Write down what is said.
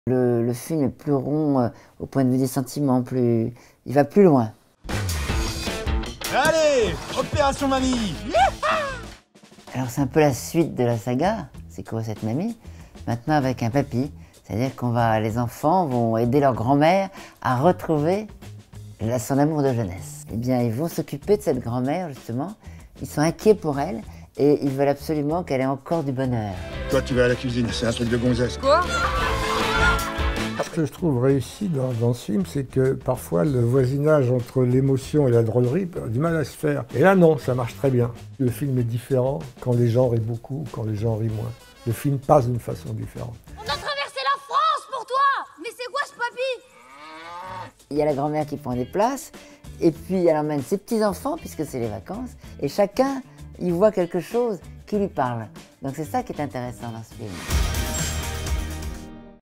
Le film est plus rond au point de vue des sentiments, il va plus loin. Allez, opération mamie. Alors c'est un peu la suite de la saga, c'est quoi cette mamie? Maintenant avec un papy, c'est-à-dire les enfants vont aider leur grand-mère à retrouver son amour de jeunesse. Eh bien ils vont s'occuper de cette grand-mère justement, ils sont inquiets pour elle et ils veulent absolument qu'elle ait encore du bonheur. Toi tu vas à la cuisine, c'est un truc de gonzesse. Quoi? Ce que je trouve réussi dans ce film, c'est que parfois le voisinage entre l'émotion et la drôlerie a du mal à se faire. Et là non, ça marche très bien. Le film est différent quand les gens rient beaucoup, quand les gens rient moins. Le film passe d'une façon différente. On a traversé la France pour toi! Mais c'est quoi ce papy? Il y a la grand-mère qui prend des places, et puis elle emmène ses petits-enfants, puisque c'est les vacances, et chacun y voit quelque chose qui lui parle. Donc c'est ça qui est intéressant dans ce film.